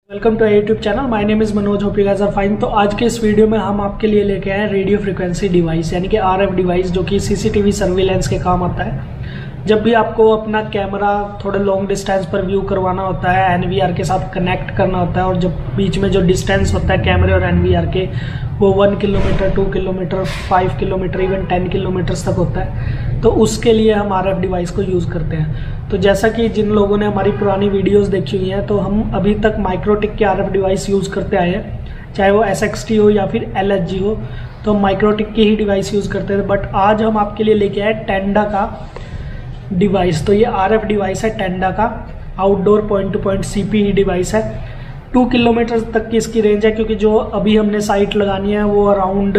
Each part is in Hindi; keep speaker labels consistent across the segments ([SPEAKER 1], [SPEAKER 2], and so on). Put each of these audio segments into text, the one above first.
[SPEAKER 1] Welcome to YouTube channel. My name is Manoj, hope you guys are fine. तो आज के इस वीडियो में हम आपके लिए लेके आए रेडियो फ्रिक्वेंसी डिवाइस यानी कि आरएफ डिवाइस, जो कि सीसीटीवी सर्विलेंस के काम आता है। जब भी आपको अपना कैमरा थोड़े लॉन्ग डिस्टेंस पर व्यू करवाना होता है, एनवीआर के साथ कनेक्ट करना होता है, और जब बीच में जो डिस्टेंस होता है कैमरे और एनवीआर के वो 1 kilometre, 2 kilometre, 5 kilometre, even 10 kilometre तक होता है, तो उसके लिए हम आरएफ डिवाइस को यूज़ करते हैं। तो जैसा कि जिन लोगों ने हमारी पुरानी वीडियोस देखी हुई हैं, तो हम अभी तक माइक्रोटिक के आरएफ डिवाइस यूज़ करते आए हैं, चाहे वो SXT हो या फिर LSG हो, तो हम माइक्रोटिक की ही डिवाइस यूज़ करते थे। बट आज हम आपके लिए लेके आए टेंडा का डिवाइस। तो ये आरएफ डिवाइस है टेंडा का, outdoor point to point CPE device है। 2 किलोमीटर तक की इसकी रेंज है, क्योंकि जो अभी हमने साइट लगानी है वो अराउंड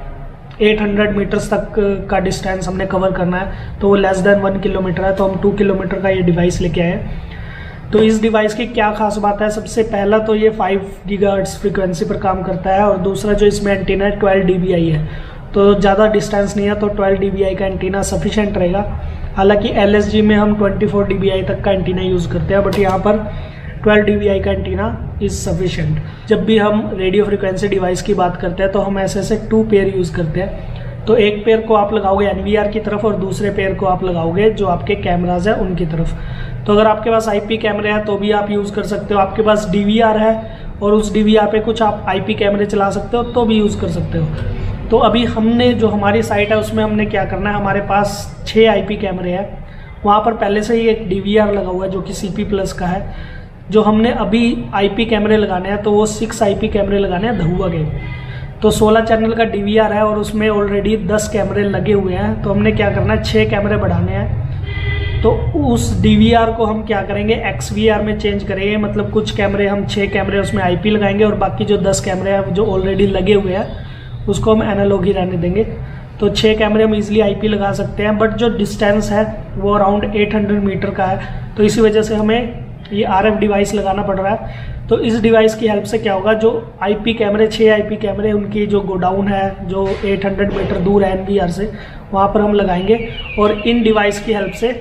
[SPEAKER 1] 800 मीटर्स तक का डिस्टेंस हमने कवर करना है, तो वो लेस देन 1 किलोमीटर है, तो हम 2 किलोमीटर का ये डिवाइस लेके आए हैं। तो इस डिवाइस की क्या खास बात है? सबसे पहला तो ये 5 गीगाहर्ट्ज़ फ्रीक्वेंसी पर काम करता है, और दूसरा जो इसमें एंटीना है 12 dBi है, तो ज़्यादा डिस्टेंस नहीं है, तो 12 dBi का एंटीना सफिशेंट रहेगा। हालांकि LSG में हम 24 dBi तक का एंटीना यूज़ करते हैं, बट यहाँ पर 12 dBi का एंटीना इज़ सफिशेंट। जब भी हम रेडियो फ्रिक्वेंसी डिवाइस की बात करते हैं तो हम ऐसे 2 पेयर यूज़ करते हैं। तो एक पेयर को आप लगाओगे NVR की तरफ, और दूसरे पेयर को आप लगाओगे जो आपके कैमराज है उनकी तरफ। तो अगर आपके पास IP कैमरे हैं तो भी आप यूज़ कर सकते हो, आपके पास DVR है और उस DVR पे कुछ आप IP कैमरे चला सकते हो तो भी यूज़ कर सकते हो। तो अभी हमने जो हमारी साइट है उसमें हमने क्या करना है, हमारे पास 6 IP कैमरे हैं, वहाँ पर पहले से ही एक DVR लगा हुआ है जो कि CP+ का है। जो हमने अभी IP कैमरे लगाने हैं तो वो 6 IP कैमरे लगाने हैं धुआ के। तो 16 चैनल का DVR है और उसमें ऑलरेडी 10 कैमरे लगे हुए हैं, तो हमने क्या करना है, 6 कैमरे बढ़ाने हैं। तो उस DVR को हम क्या करेंगे, XVR में चेंज करेंगे। मतलब कुछ कैमरे हम 6 कैमरे उसमें IP लगाएंगे, और बाकी जो 10 कैमरे हैं जो ऑलरेडी लगे हुए हैं उसको हम एनालॉग ही रहने देंगे। तो 6 कैमरे हम इजीली IP लगा सकते हैं, बट जो डिस्टेंस है वो अराउंड 800 मीटर का है, तो इसी वजह से हमें ये आरएफ डिवाइस लगाना पड़ रहा है। तो इस डिवाइस की हेल्प से क्या होगा, जो IP कैमरे 6 IP कैमरे उनकी जो गोडाउन है जो 800 मीटर दूर है NVR से, वहाँ पर हम लगाएंगे, और इन डिवाइस की हेल्प से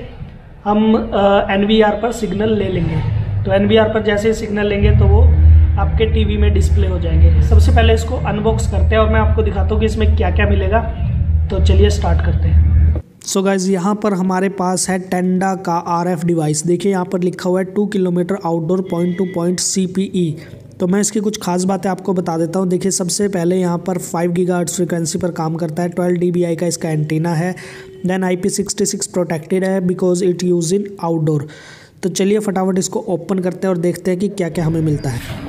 [SPEAKER 1] हम NVR पर सिग्नल ले लेंगे। तो NVR पर जैसे ही सिग्नल लेंगे तो वो आपके टीवी में डिस्प्ले हो जाएंगे। सबसे पहले इसको अनबॉक्स करते हैं और मैं आपको दिखाता हूँ कि इसमें क्या क्या मिलेगा। तो चलिए स्टार्ट करते हैं। सो गाइज, यहाँ पर हमारे पास है टेंडा का आरएफ डिवाइस। देखिए यहाँ पर लिखा हुआ है 2 kilometre outdoor point to point CPE। तो मैं इसकी कुछ खास बातें आपको बता देता हूँ। देखिए सबसे पहले यहाँ पर 5 गीगाहर्ट्ज़ फ्रीक्वेंसी पर काम करता है, 12 dBi का इसका एंटीना है, देन IP66 प्रोटेक्टेड है because it use in outdoor. तो चलिए फटाफट इसको ओपन करते हैं और देखते हैं कि क्या क्या हमें मिलता है।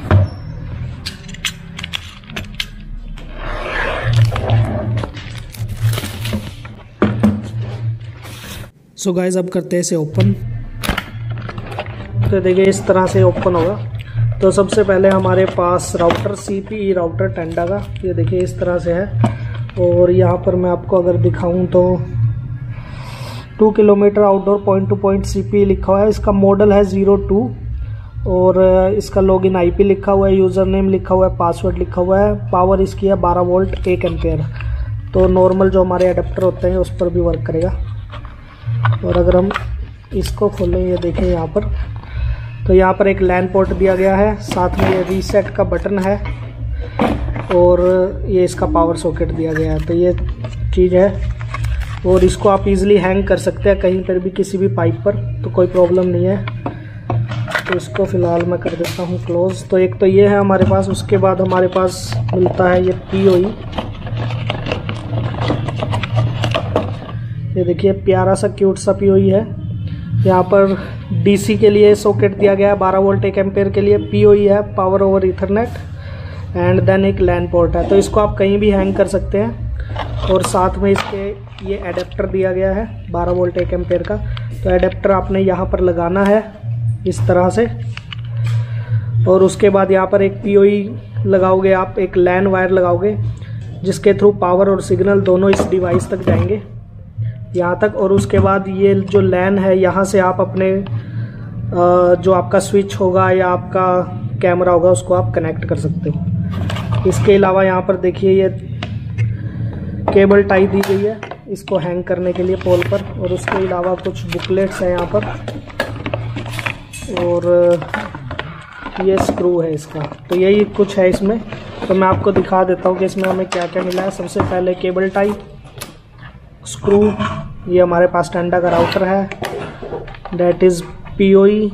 [SPEAKER 1] सो गाइज, अब करते हैं इसे ओपन। तो देखिए इस तरह से ओपन होगा। तो सबसे पहले हमारे पास राउटर, CPE राउटर टेंडा का, ये देखिए इस तरह से है। और यहाँ पर मैं आपको अगर दिखाऊं तो 2 kilometre outdoor point to point CPE लिखा हुआ है। इसका मॉडल है 02, और इसका लॉगिन IP लिखा हुआ है, यूज़र नेम लिखा हुआ है, पासवर्ड लिखा हुआ है। पावर इसकी है 12 वोल्ट 1 एम्पेयर। तो नॉर्मल जो हमारे अडेप्टर होते हैं उस पर भी वर्क करेगा। और अगर हम इसको खोलें, ये देखें यहाँ पर, तो यहाँ पर एक LAN पोर्ट दिया गया है, साथ में ये रीसेट का बटन है, और ये इसका पावर सॉकेट दिया गया है। तो ये चीज़ है, और इसको आप इजीली हैंग कर सकते हैं कहीं पर भी, किसी भी पाइप पर, तो कोई प्रॉब्लम नहीं है। तो इसको फ़िलहाल मैं कर देता हूँ क्लोज। तो एक तो ये है हमारे पास। उसके बाद हमारे पास मिलता है ये POE। ये देखिए प्यारा सा क्यूट सा POE है। यहाँ पर DC के लिए सॉकेट दिया गया है 12 वोल्ट 1 एम्पेयर के लिए। POE है, power over Ethernet, and then एक LAN पोर्ट है। तो इसको आप कहीं भी हैंग कर सकते हैं। और साथ में इसके ये एडेप्टर दिया गया है 12 वोल्ट 1 एम्पेयर का। तो एडेप्टर आपने यहाँ पर लगाना है इस तरह से, और उसके बाद यहाँ पर एक POE लगाओगे आप, एक LAN वायर लगाओगे, जिसके थ्रू पावर और सिग्नल दोनों इस डिवाइस तक जाएंगे यहाँ तक। और उसके बाद ये जो LAN है, यहाँ से आप अपने जो आपका स्विच होगा या आपका कैमरा होगा उसको आप कनेक्ट कर सकते हो। इसके अलावा यहाँ पर देखिए ये केबल टाई दी गई है इसको हैंग करने के लिए पोल पर, और उसके अलावा कुछ बुकलेट्स हैं यहाँ पर, और ये स्क्रू है इसका। तो यही कुछ है इसमें। तो मैं आपको दिखा देता हूँ कि इसमें हमें क्या क्या मिला है। सबसे पहले केबल टाई, स्क्रू, ये हमारे पास टेंडा का राउटर है, डेट इज़ POE,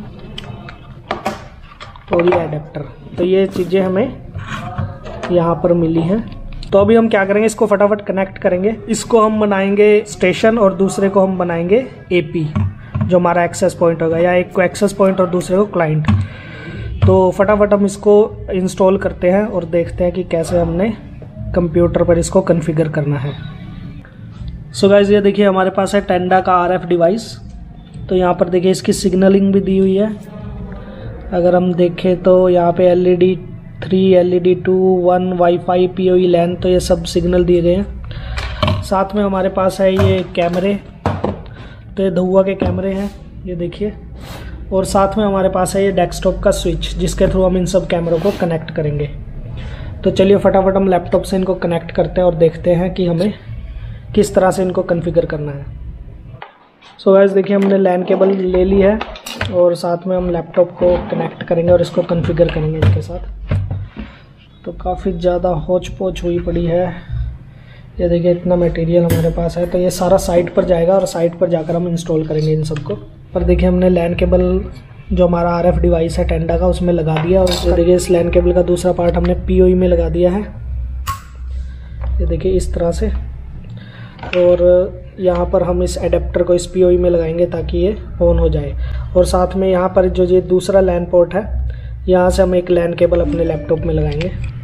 [SPEAKER 1] और ये एडेप्टर। तो ये चीज़ें हमें यहाँ पर मिली हैं। तो अभी हम क्या करेंगे, इसको फटाफट कनेक्ट करेंगे। इसको हम बनाएंगे स्टेशन और दूसरे को हम बनाएंगे AP, जो हमारा एक्सेस पॉइंट होगा, या एक को एक्सेस पॉइंट और दूसरे को क्लाइंट। तो फटाफट हम इसको इंस्टॉल करते हैं और देखते हैं कि कैसे हमने कंप्यूटर पर इसको कॉन्फ़िगर करना है। सो गाइस, ये देखिए हमारे पास है टेंडा का RF डिवाइस। तो यहाँ पर देखिए इसकी सिग्नलिंग भी दी हुई है। अगर हम देखें तो यहाँ पे LED 3, LED 2, 1, wifi, POE LAN, तो ये सब सिग्नल दिए गए हैं। साथ में हमारे पास है ये कैमरे, तो ये धुआं के कैमरे हैं, ये देखिए। और साथ में हमारे पास है ये डेस्कटॉप का स्विच, जिसके थ्रू हम इन सब कैमरों को कनेक्ट करेंगे। तो चलिए फटाफट हम लैपटॉप से इनको कनेक्ट करते हैं और देखते हैं कि हमें किस तरह से इनको कॉन्फ़िगर करना है। सो गाइस, देखिए हमने लैन केबल ले ली है और साथ में हम लैपटॉप को कनेक्ट करेंगे और इसको कॉन्फ़िगर करेंगे इसके साथ। तो काफ़ी ज़्यादा होच पोच हुई पड़ी है। ये देखिए इतना मटेरियल हमारे पास है। तो ये सारा साइट पर जाएगा और साइट पर जाकर हम इंस्टॉल करेंगे इन सबको। पर देखिए हमने लैन केबल जो हमारा RF डिवाइस है टेंडा का, उसमें लगा दिया। और देखिए इस लैन केबल का दूसरा पार्ट हमने POE में लगा दिया है, ये देखिए इस तरह से। और यहाँ पर हम इस एडेप्टर को इस POE में लगाएंगे ताकि ये ऑन हो जाए। और साथ में यहाँ पर जो ये दूसरा लैन पोर्ट है, यहाँ से हम एक लैन केबल अपने लैपटॉप में लगाएंगे।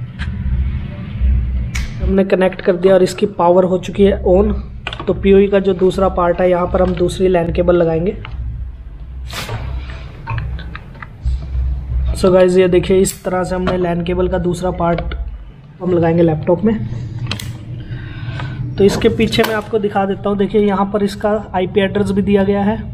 [SPEAKER 1] हमने कनेक्ट कर दिया और इसकी पावर हो चुकी है ऑन। तो POE का जो दूसरा पार्ट है, यहाँ पर हम दूसरी लैन केबल लगाएंगे। सो गाइस, ये देखिए इस तरह से हमने लैन केबल का दूसरा पार्ट हम लगाएंगे लैपटॉप में। तो इसके पीछे मैं आपको दिखा देता हूँ। देखिए यहाँ पर इसका IP एड्रेस भी दिया गया है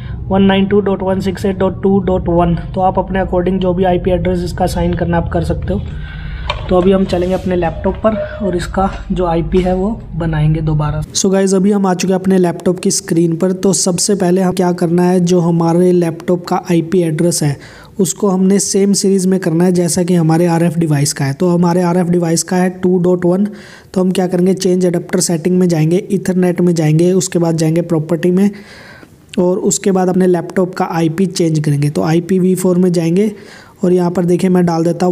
[SPEAKER 1] 192.168.2.1। तो आप अपने अकॉर्डिंग जो भी IP एड्रेस इसका साइन करना आप कर सकते हो। तो अभी हम चलेंगे अपने लैपटॉप पर और इसका जो IP है वो बनाएंगे दोबारा। सो गाइज, अभी हम आ चुके हैं अपने लैपटॉप की स्क्रीन पर। तो सबसे पहले हम क्या करना है, जो हमारे लैपटॉप का IP एड्रेस है उसको हमने सेम सीरीज़ में करना है जैसा कि हमारे RF डिवाइस का है। तो हमारे RF डिवाइस का है 2.1। तो हम क्या करेंगे, चेंज एडाप्टर सेटिंग में जाएंगे, ईथरनेट में जाएंगे, उसके बाद जाएंगे प्रॉपर्टी में, और उसके बाद अपने लैपटॉप का IP चेंज करेंगे। तो IPv4 में जाएंगे और यहाँ पर देखिए मैं डाल देता हूँ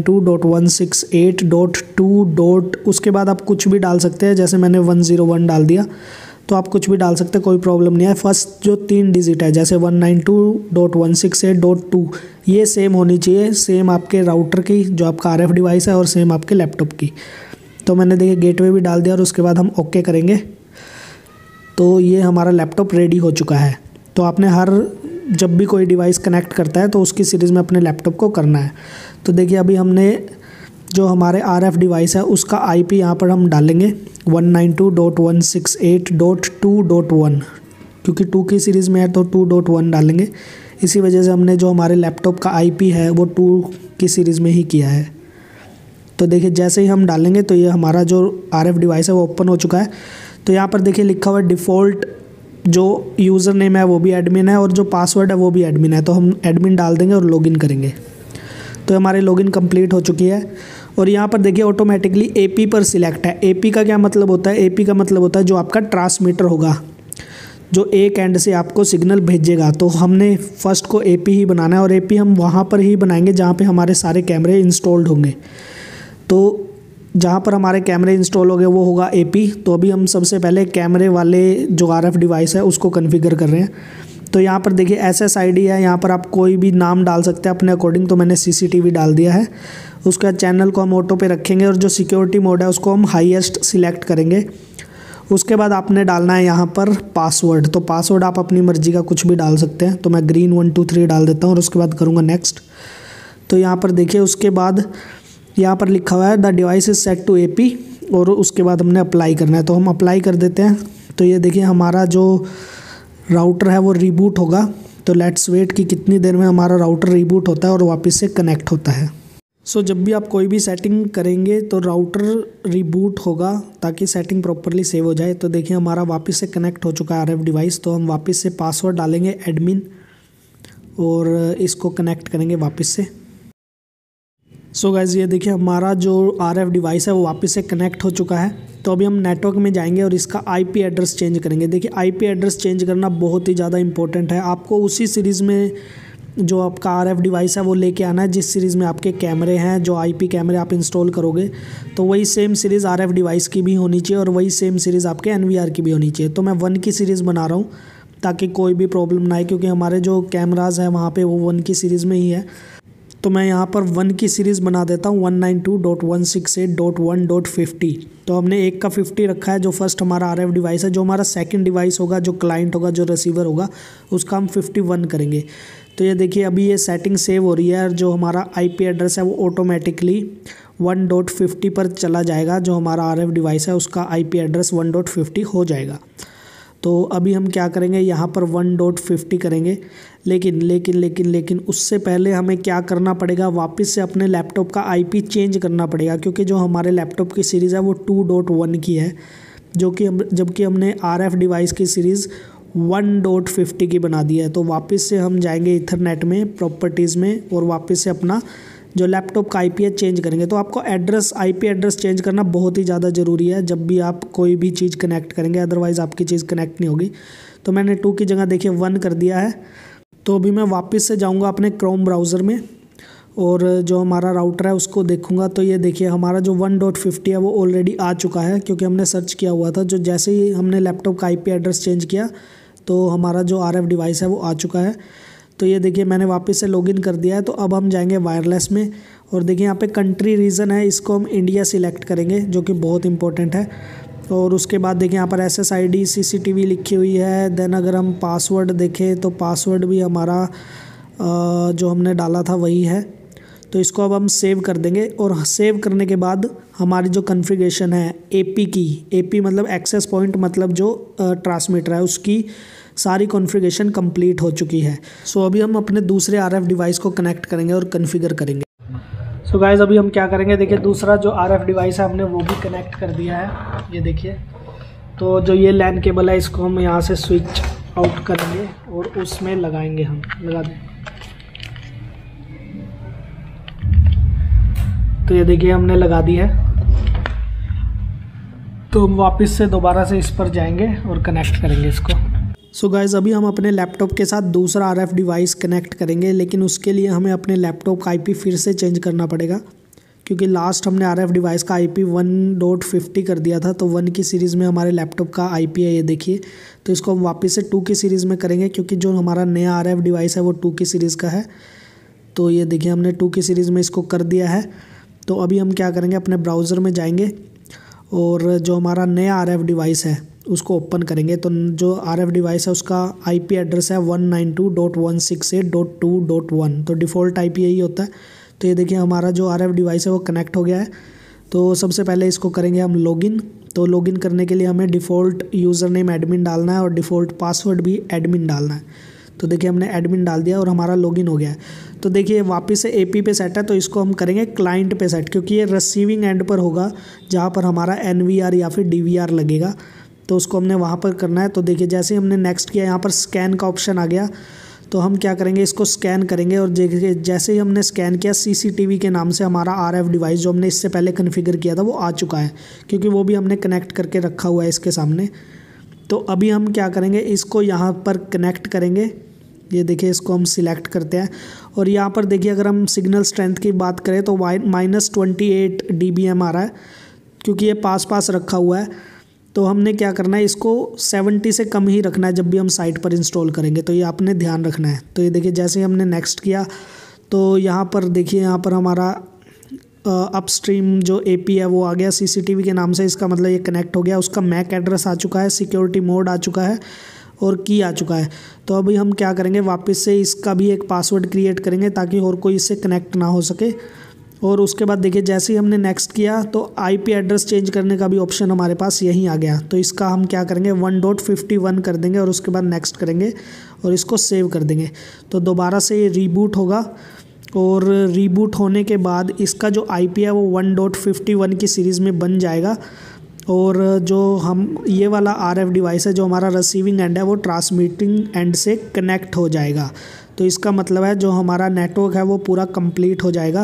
[SPEAKER 1] 192.168.2. उसके बाद आप कुछ भी डाल सकते हैं, जैसे मैंने 101 डाल दिया। तो आप कुछ भी डाल सकते हैं, कोई प्रॉब्लम नहीं है। फर्स्ट जो 3 डिजिट है, जैसे 192.168.2, ये सेम होनी चाहिए, सेम आपके राउटर की जो आपका RF डिवाइस है और सेम आपके लैपटॉप की। तो मैंने देखिए गेटवे भी डाल दिया और उसके बाद हम ओके करेंगे। तो ये हमारा लैपटॉप रेडी हो चुका है। तो आपने जब भी कोई डिवाइस कनेक्ट करता है तो उसकी सीरीज़ में अपने लैपटॉप को करना है। तो देखिए अभी हमने जो हमारे RF डिवाइस है उसका IP यहाँ पर हम डालेंगे 192.168.2.1, क्योंकि 2 की सीरीज़ में है तो 2.1 डालेंगे। इसी वजह से हमने जो हमारे लैपटॉप का IP है वो 2 की सीरीज़ में ही किया है। तो देखिए जैसे ही हम डालेंगे तो ये हमारा जो RF डिवाइस है वो ओपन हो चुका है। तो यहाँ पर देखिए लिखा हुआ है डिफ़ॉल्ट, जो यूज़र नेम है वो भी एडमिन है और जो पासवर्ड है वो भी एडमिन है। तो हम एडमिन डाल देंगे और लॉगिन करेंगे। तो हमारी लॉगिन कंप्लीट हो चुकी है। और यहाँ पर देखिए ऑटोमेटिकली AP पर सिलेक्ट है। AP का क्या मतलब होता है, AP का मतलब होता है जो आपका ट्रांसमीटर होगा, जो एक एंड से आपको सिग्नल भेजेगा। तो हमने फर्स्ट को AP ही बनाना है और AP हम वहाँ पर ही बनाएंगे जहाँ पे हमारे सारे कैमरे इंस्टॉल्ड होंगे। तो जहाँ पर हमारे कैमरे इंस्टॉल हो गए वो होगा AP। तो अभी हम सबसे पहले कैमरे वाले जो RF डिवाइस है उसको कॉन्फ़िगर कर रहे हैं। तो यहाँ पर देखिए SSID है, यहाँ पर आप कोई भी नाम डाल सकते हैं अपने अकॉर्डिंग। तो मैंने CCTV डाल दिया है। उसके बाद चैनल को हम ऑटो पे रखेंगे और जो सिक्योरिटी मोड है उसको हम हाईएस्ट सिलेक्ट करेंगे। उसके बाद आपने डालना है यहाँ पर पासवर्ड। तो पासवर्ड आप अपनी मर्ज़ी का कुछ भी डाल सकते हैं। तो मैं ग्रीन 123 डाल देता हूँ और उसके बाद करूँगा नेक्स्ट। तो यहाँ पर देखिए उसके बाद यहाँ पर लिखा हुआ है the device is set to AP, और उसके बाद हमने अप्लाई करना है। तो हम अप्लाई कर देते हैं। तो ये देखिए हमारा जो राउटर है वो रिबूट होगा। तो लेट्स वेट कि कितनी देर में हमारा राउटर रिबूट होता है और वापस से कनेक्ट होता है। सो जब भी आप कोई भी सेटिंग करेंगे तो राउटर रिबूट होगा ताकि सेटिंग प्रॉपरली सेव हो जाए। तो देखिए हमारा वापस से कनेक्ट हो चुका है RF डिवाइस। तो हम वापस से पासवर्ड डालेंगे एडमिन और इसको कनेक्ट करेंगे वापस से। सो गाइस ये देखिए हमारा जो RF डिवाइस है वो वापस से कनेक्ट हो चुका है। तो अभी हम नेटवर्क में जाएंगे और इसका IP एड्रेस चेंज करेंगे। देखिए IP एड्रेस चेंज करना बहुत ही ज़्यादा इंपॉर्टेंट है। आपको उसी सीरीज़ में जो आपका RF डिवाइस है वो लेके आना है जिस सीरीज़ में आपके कैमरे हैं, जो IP कैमरे आप इंस्टॉल करोगे तो वही सेम सीरीज़ RF डिवाइस की भी होनी चाहिए और वही सेम सीरीज़ आपके NVR की भी होनी चाहिए। तो मैं 1 की सीरीज़ बना रहा हूँ ताकि कोई भी प्रॉब्लम ना आए, क्योंकि हमारे जो कैमराज हैं वहाँ पे वो 1 की सीरीज़ में ही है। तो मैं यहाँ पर 1 की सीरीज़ बना देता हूँ 192.168.1.50। तो हमने एक का 50 रखा है जो फर्स्ट हमारा RF डिवाइस है। जो हमारा सेकंड डिवाइस होगा, जो क्लाइंट होगा, जो रिसीवर होगा, उसका हम 51 करेंगे। तो ये देखिए अभी ये सेटिंग सेव हो रही है और जो हमारा IP एड्रेस है वो ऑटोमेटिकली 1.50 पर चला जाएगा। जो हमारा RF डिवाइस है उसका IP एड्रेस 1.50 हो जाएगा। तो अभी हम क्या करेंगे, यहाँ पर 1.50 करेंगे। लेकिन उससे पहले हमें क्या करना पड़ेगा, वापस से अपने लैपटॉप का IP चेंज करना पड़ेगा, क्योंकि जो हमारे लैपटॉप की सीरीज़ है वो 2.1 की है, जबकि हमने RF डिवाइस की सीरीज़ 1.50 की बना दी है। तो वापस से हम जाएंगे ईथरनेट में, प्रॉपर्टीज़ में, और वापस से अपना जो लैपटॉप का IP है चेंज करेंगे। तो आपको IP एड्रेस चेंज करना बहुत ही ज़्यादा ज़रूरी है जब भी आप कोई भी चीज़ कनेक्ट करेंगे, अदरवाइज़ आपकी चीज़ कनेक्ट नहीं होगी। तो मैंने 2 की जगह देखिए 1 कर दिया है। तो अभी मैं वापस से जाऊंगा अपने क्रोम ब्राउज़र में और जो हमारा राउटर है उसको देखूंगा। तो ये देखिए हमारा जो 1.50 है वो ऑलरेडी आ चुका है, क्योंकि हमने सर्च किया हुआ था। जो जैसे ही हमने लैपटॉप का IP एड्रेस चेंज किया तो हमारा जो RF डिवाइस है वो आ चुका है। तो ये देखिए मैंने वापस से लॉगिन कर दिया है। तो अब हम जाएंगे वायरलेस में और देखिए यहाँ पे कंट्री रीजन है, इसको हम इंडिया सिलेक्ट करेंगे जो कि बहुत इंपॉर्टेंट है। और उसके बाद देखिए यहाँ पर SSID CCTV लिखी हुई है। देन अगर हम पासवर्ड देखें तो पासवर्ड भी हमारा जो हमने डाला था वही है। तो इसको अब हम सेव कर देंगे और सेव करने के बाद हमारी जो कॉन्फ़िगरेशन है AP की, AP मतलब एक्सेस पॉइंट, मतलब जो ट्रांसमीटर है, उसकी सारी कॉन्फ़िगरेशन कंप्लीट हो चुकी है। सो अभी हम अपने दूसरे RF डिवाइस को कनेक्ट करेंगे और कॉन्फ़िगर करेंगे। सो गाइस अभी हम क्या करेंगे, देखिए दूसरा जो RF डिवाइस है हमने वो भी कनेक्ट कर दिया है, ये देखिए। तो जो ये लैन केबल है इसको हम यहाँ से स्विच आउट करेंगे और उसमें लगाएंगे, हम लगा दें। तो ये देखिए हमने लगा दी है। तो हम वापस से दोबारा से इस पर जाएंगे और कनेक्ट करेंगे इसको। सो गाइज़ अभी हम अपने लैपटॉप के साथ दूसरा RF डिवाइस कनेक्ट करेंगे, लेकिन उसके लिए हमें अपने लैपटॉप का IP फिर से चेंज करना पड़ेगा, क्योंकि लास्ट हमने RF डिवाइस का IP 1.50 कर दिया था। तो 1 की सीरीज़ में हमारे लैपटॉप का IP है, ये देखिए। तो इसको हम वापस से 2 की सीरीज़ में करेंगे, क्योंकि जो हमारा नया RF डिवाइस है वो 2 की सीरीज़ का है। तो ये देखिए हमने 2 की सीरीज़ में इसको कर दिया है। तो अभी हम क्या करेंगे, अपने ब्राउज़र में जाएंगे और जो हमारा नया RF डिवाइस है उसको ओपन करेंगे। तो जो RF डिवाइस है उसका IP एड्रेस है 192.168.2.1। तो डिफ़ॉल्ट IP यही होता है। तो ये देखिए हमारा जो RF डिवाइस है वो कनेक्ट हो गया है। तो सबसे पहले इसको करेंगे हम लॉगिन। तो लॉगिन करने के लिए हमें डिफ़ॉल्ट यूज़र नेम एडमिन डालना है और डिफ़ॉल्ट पासवर्ड भी एडमिन डालना है। तो देखिए हमने एडमिन डाल दिया और हमारा लॉगिन हो गया है। तो देखिए वापस से AP पे सेट है, तो इसको हम करेंगे क्लाइंट पे सेट, क्योंकि ये रिसीविंग एंड पर होगा जहाँ पर हमारा NVR या फिर DVR लगेगा। तो उसको हमने वहाँ पर करना है। तो देखिए जैसे ही हमने नेक्स्ट किया, यहाँ पर स्कैन का ऑप्शन आ गया। तो हम क्या करेंगे, इसको स्कैन करेंगे और देखिए जैसे ही हमने स्कैन किया CCTV के नाम से हमारा RF डिवाइस जो हमने इससे पहले कॉन्फ़िगर किया था वो आ चुका है, क्योंकि वो भी हमने कनेक्ट करके रखा हुआ है इसके सामने। तो अभी हम क्या करेंगे, इसको यहाँ पर कनेक्ट करेंगे। ये देखिए इसको हम सिलेक्ट करते हैं और यहाँ पर देखिए अगर हम सिग्नल स्ट्रेंथ की बात करें तो -28 dBm आ रहा है, क्योंकि ये पास रखा हुआ है। तो हमने क्या करना है, इसको 70 से कम ही रखना है जब भी हम साइट पर इंस्टॉल करेंगे। तो ये आपने ध्यान रखना है। तो ये देखिए जैसे ही हमने नेक्स्ट किया तो यहाँ पर देखिए यहाँ पर हमारा अपस्ट्रीम जो AP है वो आ गया CCTV के नाम से। इसका मतलब ये कनेक्ट हो गया। उसका MAC एड्रेस आ चुका है, सिक्योरिटी मोड आ चुका है और की आ चुका है। तो अभी हम क्या करेंगे, वापस से इसका भी एक पासवर्ड क्रिएट करेंगे ताकि और कोई इससे कनेक्ट ना हो सके। और उसके बाद देखिए जैसे ही हमने नेक्स्ट किया तो IP एड्रेस चेंज करने का भी ऑप्शन हमारे पास यहीं आ गया। तो इसका हम क्या करेंगे, 1.51 कर देंगे और उसके बाद नेक्स्ट करेंगे और इसको सेव कर देंगे। तो दोबारा से ये रीबूट होगा और रीबूट होने के बाद इसका जो IP है वो 1.51 की सीरीज़ में बन जाएगा। और जो हम ये वाला RF डिवाइस है जो हमारा रिसीविंग एंड है वो ट्रांसमिटिंग एंड से कनेक्ट हो जाएगा। तो इसका मतलब है जो हमारा नेटवर्क है वो पूरा कंप्लीट हो जाएगा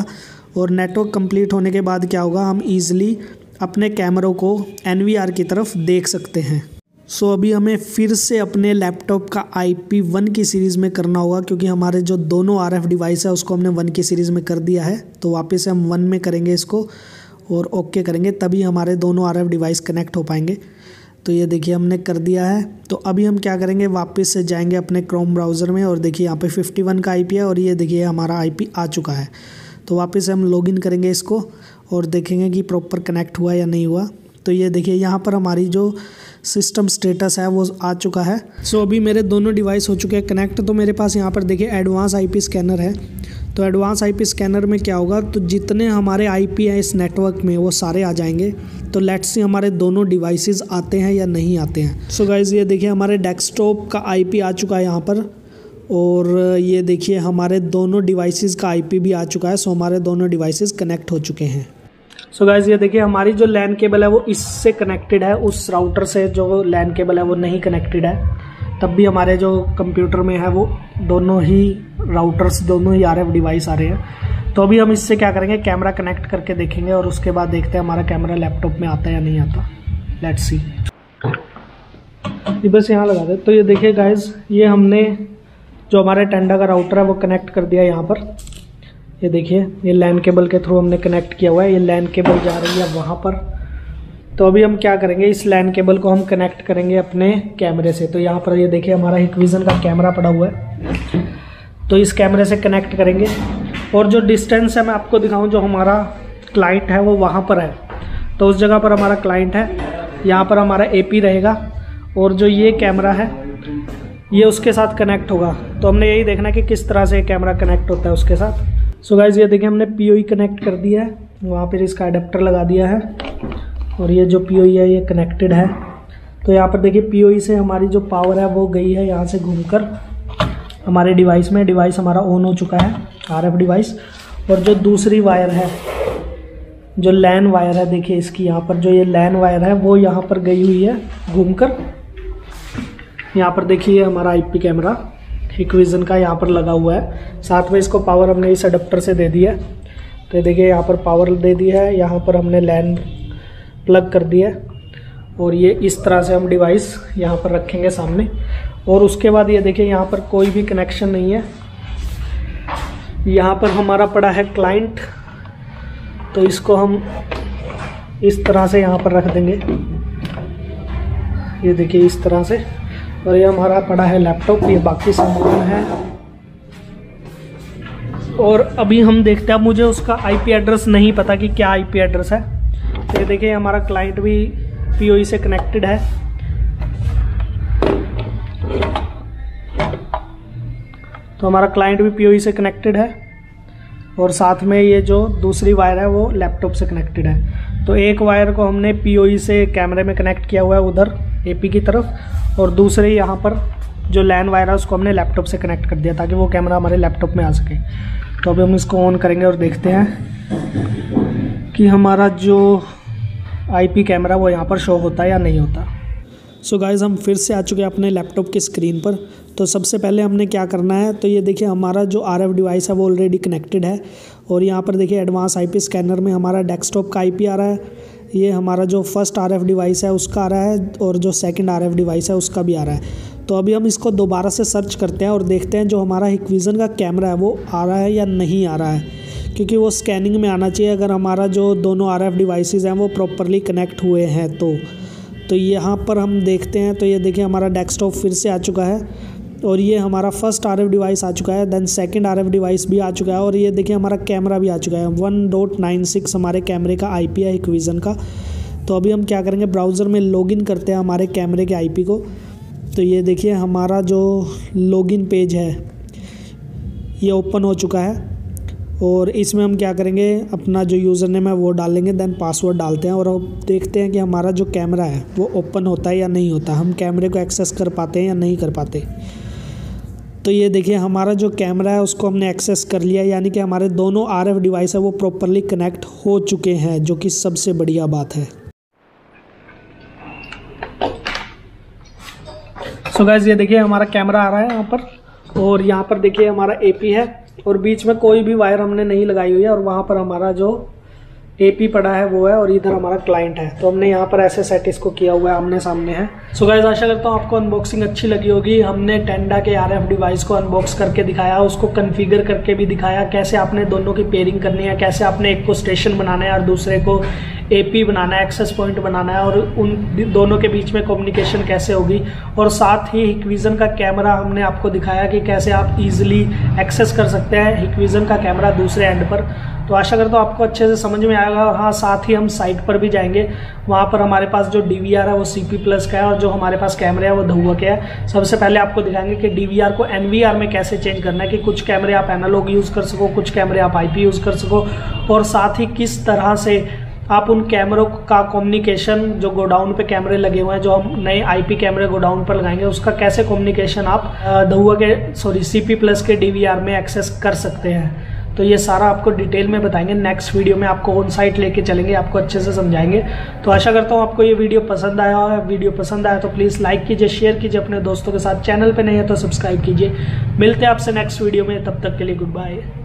[SPEAKER 1] और नेटवर्क कंप्लीट होने के बाद क्या होगा, हम ईज़िली अपने कैमरों को NVR की तरफ देख सकते हैं। सो अभी हमें फिर से अपने लैपटॉप का IP1 की सीरीज़ में करना होगा, क्योंकि हमारे जो दोनों RF डिवाइस है उसको हमने 1 की सीरीज़ में कर दिया है। तो वापस से हम 1 में करेंगे इसको और ओके करेंगे, तभी हमारे दोनों RF डिवाइस कनेक्ट हो पाएंगे। तो ये देखिए हमने कर दिया है। तो अभी हम क्या करेंगे, वापस से जाएंगे अपने क्रोम ब्राउज़र में और देखिए यहाँ पे 51 का IP है और ये देखिए हमारा IP आ चुका है। तो वापस से हम लॉगिन करेंगे इसको और देखेंगे कि प्रॉपर कनेक्ट हुआ या नहीं हुआ। तो ये देखिए यहाँ पर हमारी जो सिस्टम स्टेटस है वो आ चुका है। सो अभी मेरे दोनों डिवाइस हो चुके हैं कनेक्ट। तो मेरे पास यहाँ पर देखिए एडवांस IP स्कैनर है। तो एडवांस IP स्कैनर में क्या होगा, तो जितने हमारे IP हैं इस नेटवर्क में वो सारे आ जाएंगे। तो लेट्स सी हमारे दोनों डिवाइसेस आते हैं या नहीं आते हैं। सो गाइज़ ये देखिए हमारे डेस्कटॉप का IP आ चुका है यहाँ पर, और ये देखिए हमारे दोनों डिवाइसेस का IP भी आ चुका है। सो हमारे दोनों डिवाइसेस कनेक्ट हो चुके हैं। सो गाइज़ ये देखिए हमारी जो लैन केबल है वो इससे कनेक्टेड है, उस राउटर से जो लैन केबल है वो नहीं कनेक्टेड है। तब भी हमारे जो कंप्यूटर में है वो दोनों ही राउटर्स, दोनों ही RF डिवाइस आ रहे हैं। तो अभी हम इससे क्या करेंगे, कैमरा कनेक्ट करके देखेंगे और उसके बाद देखते हैं हमारा कैमरा लैपटॉप में आता है या नहीं आता। Let's see. ये बस यहाँ लगा दे। तो ये देखिए गाइज़, ये हमने जो हमारे टेंडा का राउटर है वो कनेक्ट कर दिया यहाँ पर। ये देखिए ये लैन केबल के थ्रू हमने कनेक्ट किया हुआ है। ये लैन केबल जा रही है वहाँ पर। तो अभी हम क्या करेंगे, इस लैन केबल को हम कनेक्ट करेंगे अपने कैमरे से। तो यहाँ पर ये देखिए हमारा हिकविज़न का कैमरा पड़ा हुआ है। तो इस कैमरे से कनेक्ट करेंगे और जो डिस्टेंस है मैं आपको दिखाऊं, जो हमारा क्लाइंट है वो वहाँ पर है। तो उस जगह पर हमारा क्लाइंट है, यहाँ पर हमारा AP रहेगा और जो ये कैमरा है ये उसके साथ कनेक्ट होगा। तो हमने यही देखना है कि किस तरह से कैमरा कनेक्ट होता है उसके साथ। सो गाइज़ ये देखिए हमने POE कनेक्ट कर दिया है, वहाँ पर इसका अडेप्टर लगा दिया है और ये जो POE है ये कनेक्टेड है। तो यहाँ पर देखिए POE से हमारी जो पावर है वो गई है यहाँ से घूमकर हमारे डिवाइस में। डिवाइस हमारा ऑन हो चुका है, RF डिवाइस। और जो दूसरी वायर है, जो लैन वायर है, देखिए इसकी यहाँ पर जो ये लैन वायर है वो यहाँ पर गई हुई है घूमकर। यहाँ पर देखिए हमारा IP कैमरा हिकविज़न का यहाँ पर लगा हुआ है। साथ में इसको पावर हमने इस अडेप्टर से दे दी है। तो ये देखिए यहाँ पर पावर दे दी है, यहाँ पर हमने लैन प्लग कर दिया है और ये इस तरह से हम डिवाइस यहाँ पर रखेंगे सामने। और उसके बाद ये देखिए यहाँ पर कोई भी कनेक्शन नहीं है। यहाँ पर हमारा पड़ा है क्लाइंट, तो इसको हम इस तरह से यहाँ पर रख देंगे। ये देखिए इस तरह से। और ये हमारा पड़ा है लैपटॉप, ये बाकी सामान है। और अभी हम देखते हैं, मुझे उसका IP एड्रेस नहीं पता कि क्या IP एड्रेस है। तो ये देखिए हमारा क्लाइंट भी POE से कनेक्टेड है। तो हमारा क्लाइंट भी POE से कनेक्टेड है और साथ में ये जो दूसरी वायर है वो लैपटॉप से कनेक्टेड है। तो एक वायर को हमने POE से कैमरे में कनेक्ट किया हुआ है उधर AP की तरफ, और दूसरे यहाँ पर जो लैन वायर है उसको हमने लैपटॉप से कनेक्ट कर दिया ताकि वो कैमरा हमारे लैपटॉप में आ सके। तो अभी हम इसको ऑन करेंगे और देखते हैं कि हमारा जो IP कैमरा वो यहाँ पर शो होता है या नहीं होता। सो गाइज़ हम फिर से आ चुके हैं अपने लैपटॉप की स्क्रीन पर। तो सबसे पहले हमने क्या करना है, तो ये देखिए हमारा जो RF डिवाइस है वो ऑलरेडी कनेक्टेड है। और यहाँ पर देखिए एडवांस IP स्कैनर में हमारा डेस्कटॉप का IP आ रहा है। ये हमारा जो फर्स्ट RF डिवाइस है उसका आ रहा है और जो सेकंड RF डिवाइस है उसका भी आ रहा है। तो अभी हम इसको दोबारा से सर्च करते हैं और देखते हैं जो हमारा हिकविज़न का कैमरा है वो आ रहा है या नहीं आ रहा है, क्योंकि वो स्कैनिंग में आना चाहिए अगर हमारा जो दोनों RF डिवाइसेस हैं वो प्रॉपरली कनेक्ट हुए हैं। तो यहाँ पर हम देखते हैं। तो ये देखिए हमारा डेस्कटॉप फिर से आ चुका है और ये हमारा फर्स्ट RF डिवाइस आ चुका है, देन सेकंड RF डिवाइस भी आ चुका है और ये देखिए हमारा कैमरा भी आ चुका है। 1.96 हमारे कैमरे का IP है हिकविज़न का। तो अभी हम क्या करेंगे, ब्राउज़र में लॉगिन करते हैं हमारे कैमरे के IP को। तो ये देखिए हमारा जो लॉगिन पेज है ये ओपन हो चुका है और इसमें हम क्या करेंगे, अपना जो यूज़र नेम है वो डालेंगे, देन पासवर्ड डालते हैं और अब देखते हैं कि हमारा जो कैमरा है वो ओपन होता है या नहीं होता, हम कैमरे को एक्सेस कर पाते हैं या नहीं कर पाते। तो ये देखिए हमारा जो कैमरा है उसको हमने एक्सेस कर लिया, यानी कि हमारे दोनों RF डिवाइस है वो प्रॉपरली कनेक्ट हो चुके हैं, जो कि सबसे बढ़िया बात है। सो गाइस ये देखिए हमारा कैमरा आ रहा है यहाँ पर और यहाँ पर देखिए हमारा AP है। और बीच में कोई भी वायर हमने नहीं लगाई हुई है, और वहां पर हमारा जो एपी पड़ा है वो है, और इधर हमारा क्लाइंट है। तो हमने यहाँ पर ऐसे सेट इसको किया हुआ है, आमने सामने है। सो गाइस, आशा करता हूँ आपको अनबॉक्सिंग अच्छी लगी होगी। हमने टेंडा के आरएफ डिवाइस को अनबॉक्स करके दिखाया, उसको कॉन्फ़िगर करके भी दिखाया, कैसे आपने दोनों की पेयरिंग करनी है, कैसे आपने एक को स्टेशन बनाना है और दूसरे को एपी बनाना है, एक्सेस पॉइंट बनाना है, और उन दोनों के बीच में कम्युनिकेशन कैसे होगी। और साथ ही हिकविजन का कैमरा हमने आपको दिखाया कि कैसे आप इजीली एक्सेस कर सकते हैं हिकविजन का कैमरा दूसरे एंड पर। तो आशा करता हूँ आपको अच्छे से समझ में आएगा। और हाँ, साथ ही हम साइट पर भी जाएंगे, वहाँ पर हमारे पास जो DVR है वो CP+ का है, और जो हमारे पास कैमरे है वो धुआ के है। सबसे पहले आपको दिखाएंगे कि DVR को NVR में कैसे चेंज करना है, कि कुछ कैमरे आप एनालॉग यूज़ कर सको, कुछ कैमरे आप IP यूज़ कर सको, और साथ ही किस तरह से आप उन कैमरों का कम्युनिकेशन, जो गोडाउन पे कैमरे लगे हुए हैं, जो हम नए IP कैमरे गोडाउन पर लगाएंगे, उसका कैसे कम्युनिकेशन आप CP+ के DVR में एक्सेस कर सकते हैं। तो ये सारा आपको डिटेल में बताएंगे। नेक्स्ट वीडियो में आपको ऑन साइट लेके चलेंगे, आपको अच्छे से समझाएंगे। तो आशा करता हूँ आपको ये वीडियो पसंद आया है। वीडियो पसंद आया तो प्लीज़ लाइक कीजिए, शेयर कीजिए अपने दोस्तों के साथ। चैनल पे नहीं है तो सब्सक्राइब कीजिए। मिलते हैं आपसे नेक्स्ट वीडियो में, तब तक के लिए गुड बाय।